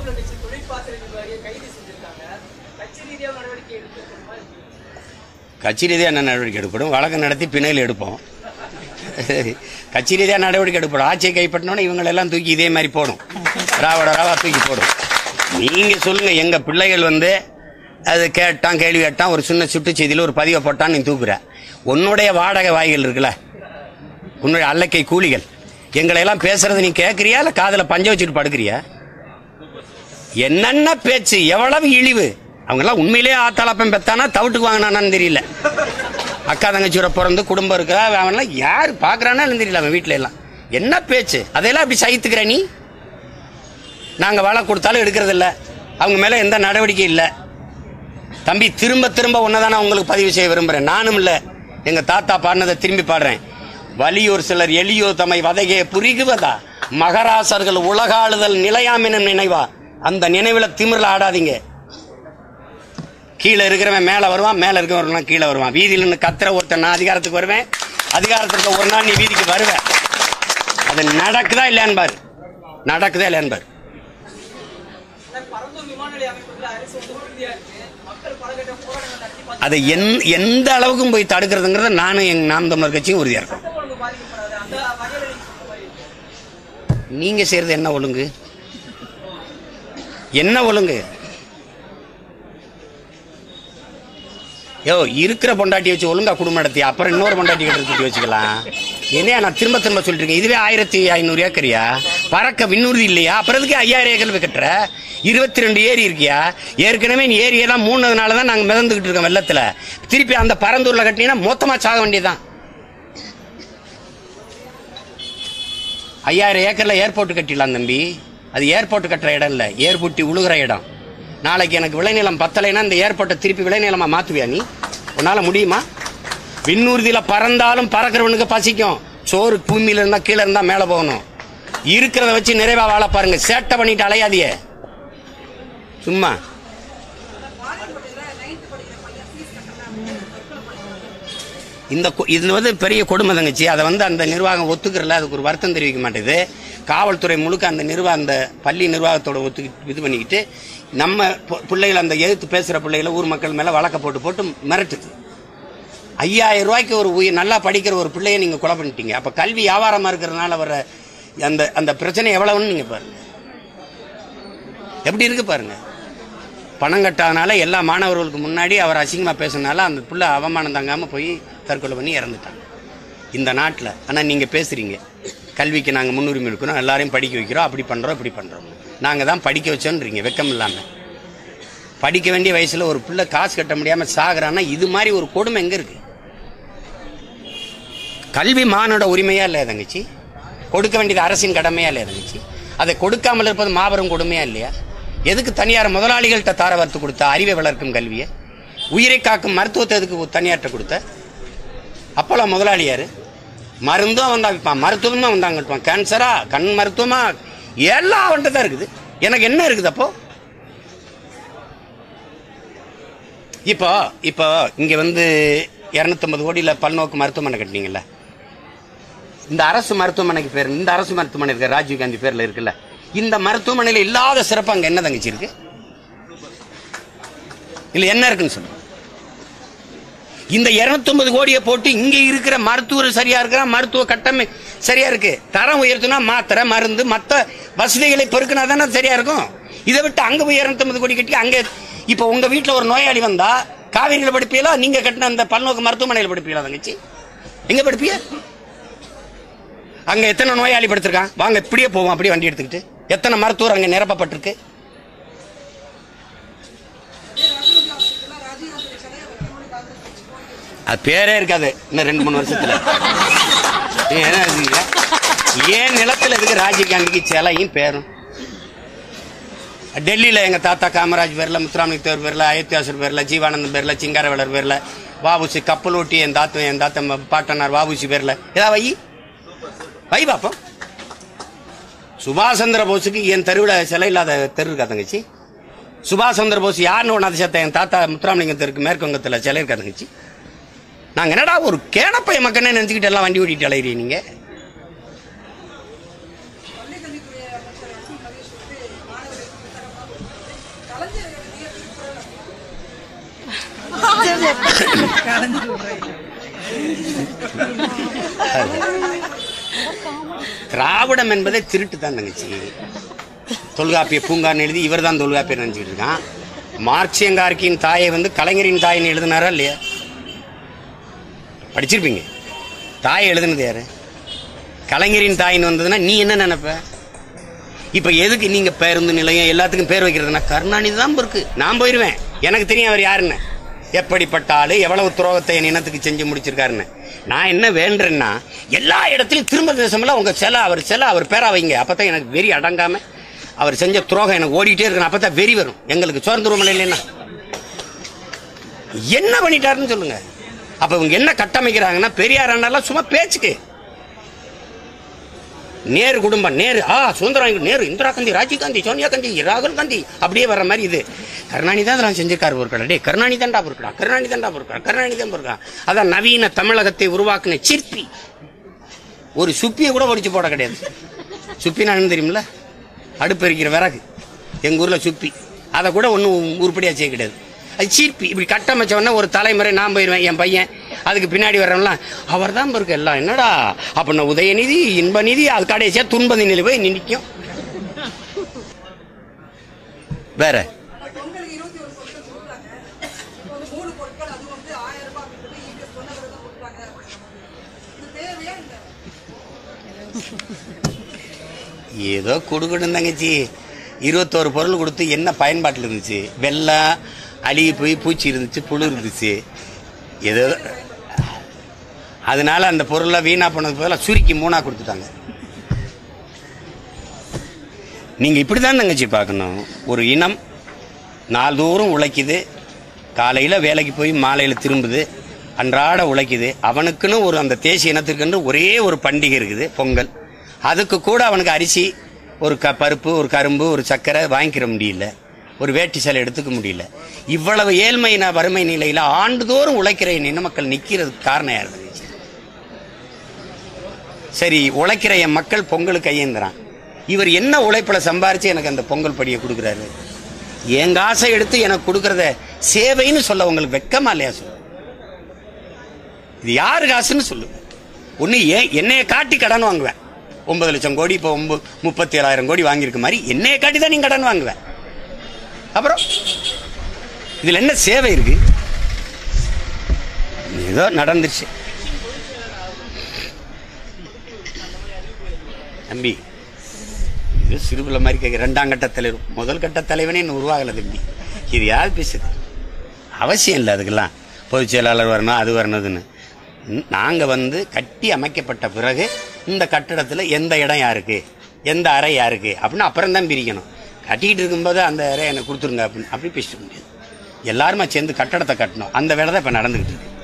கட்சி ரீதியாக என்ன நடவடிக்கை எடுக்கப்படும்? வழக்கு நடத்தி பிணையில் எடுப்போம். கட்சி ரீதியாக நடவடிக்கை எடுக்கப்படும். ஆட்சியை கைப்பற்றினோன்னா இவங்களெல்லாம் தூக்கி இதே மாதிரி போடும், ராவா தூக்கி போடும். நீங்கள் சொல்லுங்கள், எங்கள் பிள்ளைகள் வந்து அது கேட்டான், கேள்வி கேட்டான், ஒரு சின்ன சுட்டு செய்தியில் ஒரு பதிவை போட்டான், நீ தூக்குற. உன்னுடைய வாடகை வாய்கள் இருக்குல்ல, உன்னுடைய அல்லக்கை கூலிகள், எங்களை எல்லாம் பேசுறது நீ கேட்குறியா இல்லை காதில் பஞ்ச வச்சுட்டு படுக்கிறியா? என்னென்ன பேச்சு, எவ்வளவு இழிவு! அவங்கெல்லாம் உண்மையிலேயே ஆத்தாளப்பம் பெத்தானா தவிட்டுக்கு வாங்கினான்னு தெரியல. அக்கா தங்கச்சியோட பிறந்து குடும்பம் இருக்கிறா, அவன்லாம் யார் பார்க்குறான்னு தெரியல. அவன் வீட்டில எல்லாம் என்ன பேச்சு, அதையெல்லாம் அப்படி சகித்துக்கிற நீ? நாங்கள் வலை கொடுத்தாலும் எடுக்கிறது இல்லை, அவங்க மேலே எந்த நடவடிக்கை இல்லை. தம்பி, திரும்ப திரும்ப ஒன்னதானே உங்களுக்கு பதிவு செய்ய விரும்புகிறேன். நானும் இல்லை, எங்கள் தாத்தா பாடினதை திரும்பி பாடுறேன். வலியோர் சிலர் எளியோ தம்மை வதைகே புரிகுவதா, மகராசர்கள் உலகாளுதல் நிலையாமெனும் நினைவா. அந்த நினைவில் திமிரில் ஆடாதீங்க. கீழே இருக்கிறவன் மேலே வருவான், மேலே இருக்கிறவன் கீழே வருவான். வீதியில் நின்று கத்துற ஒருத்தன் நான் அதிகாரத்துக்கு வருவேன், அதிகாரத்துக்கு ஒரு நாள் நீ வீதிக்கு வருவேன். அது நடக்குதா இல்லையான்னு பாரு, நடக்குதா இல்லையான்னு பாரு. அதை எந்த அளவுக்கும் போய் தடுக்கிறதுங்கிறத நானும் எங்க நாம் தமிழர் கட்சியும் உறுதியா இருக்கும். நீங்க செய்யறது என்ன ஒழுங்கு? என்ன ஒழுங்கு? இருக்கிற பொண்டாட்டி வச்சு ஒழுங்கா குடும்பம் நடத்தி அப்புறம் இன்னொரு பொண்டாட்டி கட்டி வச்சுக்கலாம். என்னையா நான் திரும்ப திரும்ப சொல்லிட்டு இருக்கேன், இதுவே 1500 ஏக்கரியா? பறக்க விண்ணூர்தி இல்லையா? அப்புறம் எதுக்கு 5000 ஏக்கர் கட்டுற? 22 ஏரி இருக்கியா? ஏற்கனவே நீ ஏரியெல்லாம் மூணதுனாலதான் நாங்க மிதந்துகிட்டு இருக்கோம் வெள்ளத்துல. திருப்பி அந்த பரந்தூர்ல கட்டினீங்கன்னா மொத்தமா சாக வேண்டியதுதான். 5000 ஏக்கர்ல ஏர்போர்ட் கட்டிடலாம் தம்பி. அது ஏர்போர்ட் கட்டுற இடம் இல்ல, ஏர்புட்டி உழுகிற இடம். நாளைக்கு எனக்கு விளைநிலம் பத்தலைன்னா இந்த ஏர்போர்ட்டை திருப்பி விளைநிலமா மாத்துவியா நீ? உன்னால முடியுமா? விண்ணூர்தியில பறந்தாலும் பறக்கிறவனுக்கு பசிக்கும். சோறு பூமியில இருந்தா கீழே இருந்தா மேல போகணும். இருக்கிறத வச்சு நிறைவா வாழ பாருங்க. சேட்டை பண்ணிட்டு அலையாதிய சும்மா. இது வந்து பெரிய கொடுமை தங்கச்சி. அதை வந்து அந்த நிர்வாகம் ஒத்துக்கிறல, அதுக்கு ஒரு வருத்தம் தெரிவிக்க மாட்டேது. காவல்துறை முழுக்க அந்த அந்த பள்ளி நிர்வாகத்தோட இது பண்ணிக்கிட்டு நம்ம பிள்ளைகள், அந்த எதிர்த்து பேசுற பிள்ளைகளை ஊர் மக்கள் மேல வழக்க போட்டு மிரட்டுது. 5000 ரூபாய்க்கு ஒரு நல்லா படிக்கிற ஒரு பிள்ளைய நீங்க கொலை பண்ணிட்டீங்க. அப்ப கல்வி வியாபாரமா இருக்கிறதுனால வர அந்த பிரச்சனை எவ்வளவுன்னு நீங்க பாருங்க, எப்படி இருக்கு பாருங்க. பணம் கட்டாதனால எல்லா மாணவர்களுக்கு முன்னாடி அவர் அசிங்கமா பேசினால அந்த பிள்ளை அவமானம் தாங்காம போய் தற்கொலை பண்ணி இறந்துட்டாங்க இந்த நாட்டில். ஆனால் நீங்கள் பேசுறீங்க கல்விக்கு நாங்கள் முன்னுரிமை எடுக்கிறோம், எல்லாரையும் படிக்க வைக்கிறோம், அப்படி பண்ணுறோம் இப்படி பண்ணுறோம். நாங்கள் தான் படிக்க வச்சோன்றீங்க வெக்கம் இல்லாமல். படிக்க வேண்டிய வயசில் ஒரு பிள்ளை காசு கட்ட முடியாமல் சாகுறான்னா இது மாதிரி ஒரு கொடுமை எங்கே இருக்கு? கல்வி மானோட உரிமையா இல்லையா தங்கச்சி? கொடுக்க வேண்டியது அரசின் கடமையா இல்லையா தங்கச்சி? அதை கொடுக்காமல் இருப்பது மாபெரும் கொடுமையா இல்லையா? எதுக்கு தனியார் முதலாளிகள்கிட்ட தார வார்த்து கொடுத்த அறிவை வளர்க்கும் கல்வியை? உயிரை காக்கும் மருத்துவத்தை எதுக்கு தனியார்ட்ட கொடுத்த? அப்போல்லாம் முதலாளி யாரு? மருந்தும் வந்தா விற்பான், மருத்துவமும் வந்தாங்க விற்பான். கேன்சரா, கண் மருத்துவமா, எல்லாம் அவன்கிட்ட தான் இருக்குது. எனக்கு என்ன இருக்குது அப்போ? இப்போ இங்க வந்து 250 கோடியில பல்நோக்கு மருத்துவமனை கட்டினீங்கல்ல, இந்த அரசு மருத்துவமனைக்கு பேர், இந்த அரசு மருத்துவமனை இருக்கு ராஜீவ் காந்தி பேர்ல இருக்குல்ல, இந்த மருத்துவமனையில இல்லாத சிறப்பு அங்க என்ன தங்கச்சி இருக்கு? இல்ல என்ன இருக்குன்னு சொல்லுங்க. இந்த 250 கோடியை போட்டு இங்க இருக்கிற மருத்துவர் சரியா இருக்கிற, மருத்துவ கட்டமை சரியா இருக்கு, தரம் உயர்த்தினா மாத்திரை மருந்து மற்ற வசதிகளை பெருக்கினா தானே சரியா இருக்கும். இதை விட்டு அங்க போய் 250 கோடி கட்டி அங்க இப்ப உங்க வீட்டுல ஒரு நோயாளி வந்தா காவேரியில படிப்பீங்களா, நீங்க கட்டின அந்த பல்நோக்கு மருத்துவமனையில் படிப்பீங்களா தங்கச்சி? எங்க படிப்பீங்க? அங்க எத்தனை நோயாளி படுத்திருக்கான்? வாங்க இப்படியே போவோம், அப்படியே வண்டி எடுத்துக்கிட்டு. எத்தனை மருத்துவர் அங்க நிரப்பப்பட்டிருக்கு? அது பேரே இருக்காது இன்னும் 2-3 வருஷத்துல. ஏன் நிலத்துல இருக்கு ராஜீவ் காந்திக்கு சிலையும் பேரும்? டெல்லியில எங்க தாத்தா காமராஜ் பேர்ல, முத்துராமலிங்க தேவர் பேர்ல, அயோத்தியாசர் பேர்ல, ஜீவானந்தம் பேர்ல, சிங்காரவேலர் பேர்ல, வாபுசி கப்பல் ஓட்டி என் தாத்தா பாட்டனார் வாபுசி பேர்ல ஏதாவது வை பாப்போம். சுபாஷ் சந்திர போஸுக்கு என் தெருவில் சிலை இல்லாத தெரு இருக்கா தங்கச்சி? சுபாஷ் சந்திர போஸ் யாருன்னு ஒன்றாவது சேர்த்த என் தாத்தா முத்துராமலிங்கம் தெருக்கு மேற்கு வங்கத்தில் சிலை இருக்கா தங்கச்சி? நாங்க என்னடா ஒரு கேனப்பைய மக்கனே நினைச்சுக்கிட்டு எல்லாம் வண்டி ஓட்டிட்டு அலையிறீங்க நீங்க. திராவிடம் என்பதே திருட்டு தான் தங்கச்சி. தொல்காப்பிய பூங்கான்னு எழுதி இவர் தான் தொல்காப்பியர் நினைச்சிட்டு இருக்கான். மார்க்சியங்கார்கின் தாயை கலைஞரின் தாயின்னு எழுதினாரா இல்லையா? படிச்சிருப்பீங்க. தாயை எழுதுனது யாரு? கலைஞரின் தாயின்னு வந்ததுன்னா நீ என்ன நினைப்ப? இப்ப எதுக்கு நீங்க பேருந்து நிலையம் எல்லாத்துக்கும் பேர் வைக்கிறதுனா கருணாநிதி தான் இருக்கு. நான் போயிருவேன், எனக்கு தெரியும் அவர் யாருன்னு, எப்படிப்பட்ட ஆளு, எவ்வளவு துரோகத்தை என் இனத்துக்கு செஞ்சு முடிச்சிருக்காருன்னு. நான் என்ன வேண்டேன்னா எல்லா இடத்துலையும் திரும்ப தேசமெல்லாம் உங்க சிலை அவர் பேரா வைங்க. அப்பதான் எனக்கு வெறி அடங்காம அவர் செஞ்ச துரோகம் எனக்கு ஓடிட்டே இருக்கணும். அப்பதான் வெறி வரும். எங்களுக்கு சுதந்திரம் இல்லைன்னா என்ன பண்ணிட்டாருன்னு சொல்லுங்க. அப்ப இவங்க என்ன கட்டமைக்கிறாங்கன்னா பெரியார் அண்ணாலாம் சும்மா பேச்சுக்கு. நேரு குடும்பம், நேரு சுதந்திரம், நேரு, இந்திரா காந்தி, ராஜீவ் காந்தி, சோனியா காந்தி, ராகுல் காந்தி அப்படியே வர்ற மாதிரி இது கருணாநிதி தான் அதெல்லாம் செஞ்சிருக்காரு. ஒரு கடை கருணாநிதி தாண்டா பொருட்கா, கருணாநிதி தாண்டா பொருட்கா, கருணாநிதி தான் பொருட்கா. அதான் நவீன தமிழகத்தை உருவாக்குன சிற்பி. ஒரு சுப்பியை கூட ஒடிச்சு போட கிடையாது. சுப்பினா தெரியுமில்ல, அடுப்பு எரிக்கிற விறகு. எங்க ஊர்ல சுப்பி, அதை கூட ஒன்றும் உருப்படியா செய்ய கிடையாது. அது சிற்பி. இப்படி கட்டமைச்சவொடனே ஒரு தலைமுறை நான் போயிடுவேன், என் பையன் அதுக்கு பின்னாடி வர்றவன்லாம் அவர் தான் இருக்கு எல்லாம். என்னடா அப்படின்னா உதயநிதி, இன்பநிதி, அது கடைசியா துன்பநிலை போய் நிற்கும். வேற ஏதோ கொடுக்கணும் தங்கச்சி. 21 பொருள் கொடுத்து என்ன பயன்பாட்டில் இருந்துச்சு? வெள்ளம் அழுகி போய் பூச்சி இருந்துச்சு, புழு இருந்துச்சு. ஏதோ அதனால அந்த பொருளை வீணா போனது போல சுருக்கி 3ஆ கொடுத்துட்டாங்க. நீங்க இப்படிதான் தங்கச்சி பார்க்கணும். ஒரு இனம் நாள்தோறும் உழைக்குது, காலையில வேலைக்கு போய் மாலையில திரும்புது, அன்றாட உழைக்குது. அவனுக்குன்னு ஒரு அந்த தேசிய இனத்திற்கு ஒரே ஒரு பண்டிகை இருக்குது, பொங்கல். அதுக்கு கூட அவனுக்கு அரிசி, ஒரு பருப்பு, ஒரு கரும்பு, ஒரு சர்க்கரை வாங்கிக்கிற முடியல, ஒரு வேட்டி சேலை எடுத்துக்க முடியல. இவ்வளவு ஏழ்மை வறுமை நிலையில ஆண்டுதோறும் உழைக்கிற இன மக்கள் நிக்கிறதுக்கு காரணம் யாரு? சரி, உழைக்கிற என் மக்கள் பொங்கலுக்கு கையேந்துறான். இவர் என்ன உழைப்புல சம்பாரிச்சு எனக்கு அந்த பொங்கல் படியை கொடுக்குறாரு? எங்க ஆசை எடுத்து எனக்கு கொடுக்கறத சேவைன்னு சொல்ல உங்களுக்கு வெக்கமா இல்லையா? சொல்லு, இது யாரு காசுன்னு சொல்லுங்க. ஒண்ணு என்னைய காட்டி கடன் வாங்குவேன். 9 லட்சம் கோடி, இப்போ 37,000 கோடி வாங்கியிருக்க மாதிரி என்னைய காட்டி தான் நீங்க கடன் வாங்குவேன். அப்புறம் இதுல என்ன சேவை இருக்கு? ஏதோ நடந்துச்சு தம்பி. இது சிறுபிள்ளை மாதிரி கேட்க. 2ஆம் கட்ட தலைவர், முதல் கட்ட தலைவனே இன்னும் உருவாகல தம்பி. இது யார் பேசுது? அவசியம் இல்லை அதுக்கெல்லாம் பொதுச் செயலாளர் வரணும், அது வரணுதுன்னு. நாங்க கட்டி அமைக்கப்பட்ட பிறகு இந்த கட்டிடத்துல எந்த இடம் யாருக்கு, எந்த அறை யாருக்கு அப்படின்னு அப்புறம் தான் பிரிக்கணும். கட்டிக்கிட்டு இருக்கும்போது அந்த அறை எனக்கு கொடுத்துருங்க அப்படின்னு அப்படி பேசிட்டு முடியாது. எல்லாருமே சேர்ந்து கட்டடத்தை கட்டணும். அந்த வேலை தான் இப்ப நடந்துகிட்டு இருக்கு.